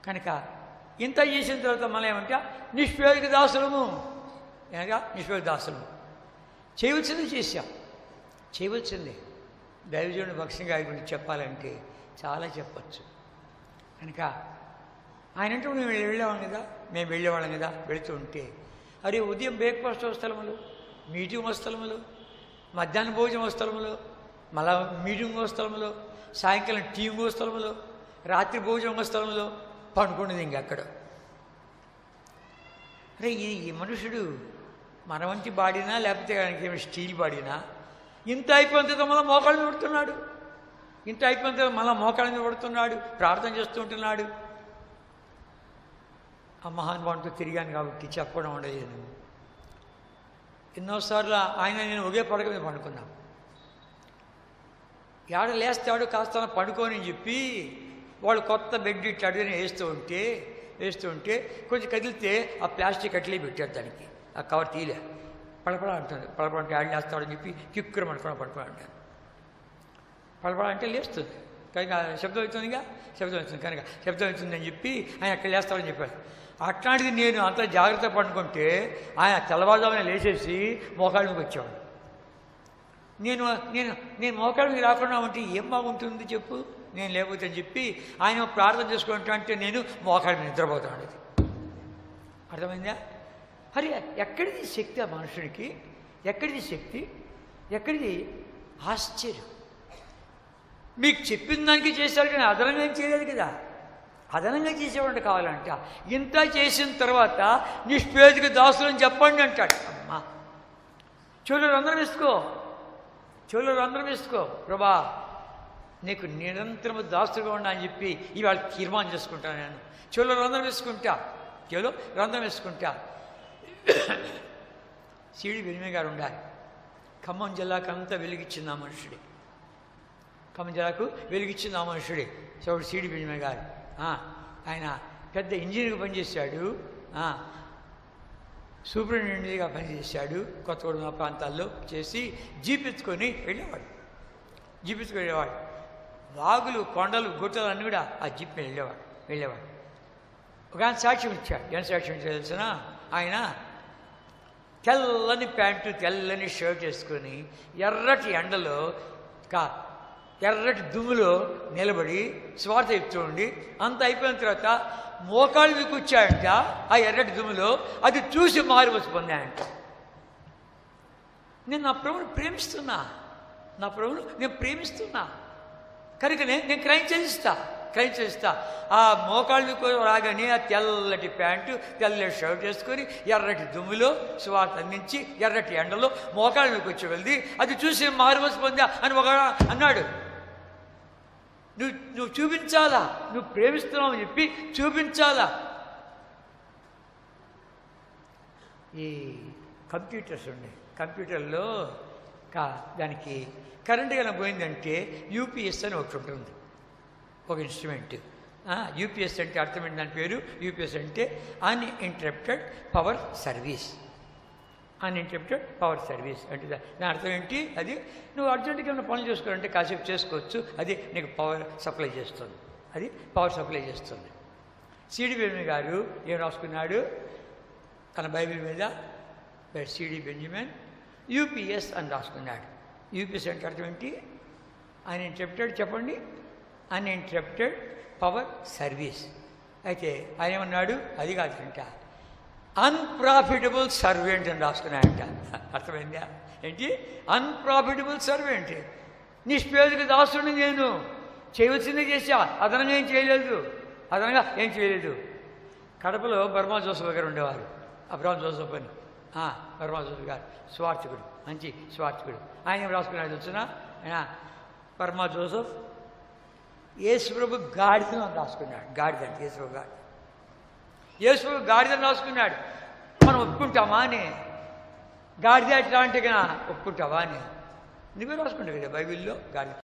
కనుక ఇంత చేసిన తర్వాత మనం ఏమంటే నిష్పేదిక దాసులము అనగా నిష్పేదిక దాసులము. చేయవలసింది చేశాం, చేయవలసిందే. దైవజనుడు భక్సింగ్ గారి గురించి చెప్పాలంటే చాలా చెప్పచ్చు. కనుక ఆయన అంటే మేము వెళ్ళేవాళ్ళం కదా వెళుతూ ఉంటే అరే ఉదయం బ్రేక్ఫాస్ట్ స్థలములు, మీటింగ్ స్థలములు, మధ్యాహ్న భోజనం స్థలములు, మళ్ళా మీటింగ్ స్థలములు, సాయంకాలం టీమ్ స్థలములు, రాత్రి భోజనం స్థలములు, పండుకునేది ఇంకెక్కడ. అరే ఈ మనుషుడు మన వంటి బాడినా లేకపోతే ఆయనకి స్టీల్ బాడినా ఇంత అయిపోయిన తర్వాత మళ్ళీ మోకాళ్ళ మీద పడుతున్నాడు, ఇంత అయిపోయిన తర్వాత మళ్ళీ మోకాళ్ళ మీద పడుతున్నాడు, ప్రార్థన చేస్తూ ఉంటున్నాడు. ఆ మహానుభావునితో తిరిగాను కాబట్టి చెప్పడం ఉండలేదు. ఎన్నోసార్లు ఆయన నేను ఒకే పడక మీద పండుకున్నాం. ఏడ లేస్తాడు కాస్త పడుకోని చెప్పి వాళ్ళు కొత్త బెడ్ ఇట్లా అడుగుని వేస్తూ ఉంటే కొంచెం కదిలితే ఆ ప్లాస్టిక్ అట్లే పెట్టాడు, దానికి ఆ కవర్ తీలే, పడపడ అంటుంది. పడపడ అంటే యాడ్ లేస్తాడని చెప్పి కిక్కురం పడుకోవడం అంటాను. పడపడ అంటే లేస్తుంది కనుక శబ్దం అవుతుందిగా, శబ్దం అవుతుంది కనుక శబ్దం అవుతుందని చెప్పి ఆయన అక్కడ లేస్తాడని చెప్పాడు. అట్లాంటిది నేను అంత జాగ్రత్త పడుకుంటే ఆయన తెల్లవారుజామున లేచేసి మోకాళ్ళ మీదకి వచ్చేవాడు. నేను మోకాళ్ళ మీద రాకుండా ఉంటే ఏం బాగుంటుంది చెప్పు, నేను లేకపోతే అని చెప్పి ఆయన ప్రార్థన చేసుకుంటా అంటే నేను మోకాళ్ళ మీద నిద్రపోతాను. అది అర్థమైందా? మరి ఎక్కడిది శక్తి ఆ మనుషునికి? ఎక్కడిది శక్తి? ఎక్కడిది ఆశ్చర్యం? మీకు చెప్పిన దానికి చేశారు కానీ అదనంగా ఏం చేయలేదు కదా. అదనంగా చేసేవాడు కావాలంట. ఇంత చేసిన తర్వాత నిష్పేదిక దాసులని చెప్పండి అంటాడు. అమ్మా చెవులు అందరం వేసుకో ప్రభా నీకు నిరంతరము దాసుగా ఉన్నా అని చెప్పి ఇవాళ తీర్మానం చేసుకుంటాను. నేను చెవులు రంధ్రం వేసుకుంటా. సిడి వెలిమే గారు ఉండాలి. ఖమ్మం జిల్లాకు అంతా వెలిగించింది ఆ మనుషుడే. ఖమ్మం జిల్లాకు వెలిగించింది ఆ మనుషుడే చౌడు సిడి వెలిమే గారు. ఆయన పెద్ద ఇంజనీర్గా పనిచేశాడు, సూపరింటెండెంట్గా పనిచేశాడు. కొత్తగూడెం ప్రాంతాల్లో చేసి జీప్ ఎత్తుకొని వెళ్ళేవాడు. వాగులు, కొండలు, గుట్టలు అన్నీ కూడా ఆ జీప్ మీద వెళ్ళేవాడు. ఒక ఆయన సాక్ష్యం ఇచ్చాడు. ఏం సాక్ష్యం తెలిసిన? ఆయన తెల్లని ప్యాంటు, తెల్లని షర్ట్ వేసుకొని ఎర్రటి ఎండలో ఎర్రటి దుమ్ములో నిలబడి స్వార్థ చెప్తూ ఉండి అంత అయిపోయిన తర్వాత మోకాళ్ళు మీకు వచ్చాయంట ఆ ఎర్రటి దుమ్ములో. అది చూసి మారుమోసి పొందాయంట. నేను నా ప్రభువుని ప్రేమిస్తున్నా కనుకనే నేను క్రైమ్ చేయిస్తా. ఆ మోకాళ్ళు రాగానే ఆ తెల్లటి ప్యాంటు, తెల్లటి షర్ట్ వేసుకొని ఎర్రటి దుమ్ములో స్వార్థ అందించి ఎర్రటి ఎండలో మోకాళ్ళకి వచ్చి వెళ్ళి అది చూసి మారుమోసి పొందా అని ఒక అన్నాడు. నువ్వు చూపించాలా, నువ్వు ప్రేమిస్తున్నావు అని చెప్పి చూపించాలా. ఈ కంప్యూటర్స్ ఉన్నాయి, కంప్యూటర్లో దానికి కరెంటు కనుక పోయిందంటే యూపీఎస్ అని ఒకటి ఉంటుంది, ఒక ఇన్స్ట్రుమెంట్. యూపీఎస్ అంటే అర్థమైంది, దాని పేరు యూపీఎస్ అంటే uninterrupted power service. Uninterrupted power service అంటే దాని అర్థం ఏంటి? అది నువ్వు అర్జెంటుగా ఏమైనా పనులు చేసుకోవాలంటే కాసేపు చేసుకోవచ్చు, అది నీకు పవర్ సప్లై చేస్తుంది. సిడి బెంజమిన్ గారు ఏం రాసుకున్నాడు తన బైబిల్ మీద? సిడి బెంజమిన్ యూపీఎస్ అని రాసుకున్నాడు. యూపీఎస్ అంటే అర్థం ఏంటి? అన్ఇంటరప్టెడ్ చెప్పండి, అన్ఇంటరప్టెడ్ పవర్ సర్వీస్. అయితే ఆయన ఏమన్నాడు? అది కాదంట, అన్ప్రాఫిటబుల్ సర్వెంట్ అని రాసుకున్నాయంట. అర్థమైందా? ఏంటి? Unprofitable servant. నిష్పేదిక దాసుడిని నేను చేయవలసిందే చేశా, అదనంగా ఏం చేయలేదు. కడపలో బర్మా జోసఫ్ గారు ఉండేవారు. అబ్రహాం జోసఫ్ అని, బర్మా జోసఫ్ గారు స్వార్థకుడు, మంచి స్వార్థకుడు. ఆయన ఏం రాసుకున్నాడు వచ్చిన? ఆయన బర్మా జోసఫ్ యేసుప్రభు గాడిదను అని రాసుకున్నాడు. గాడిద అంటే యేసుప్రభు గాడిదని రాసుకున్నాడు. మనం ఒప్పుకుంటామా అని? గాడిద ఎట్లా అంటే ఒప్పుకుంటావా అని నువ్వే రాసుకుంటావు కదా బైబిల్లో గాడిద.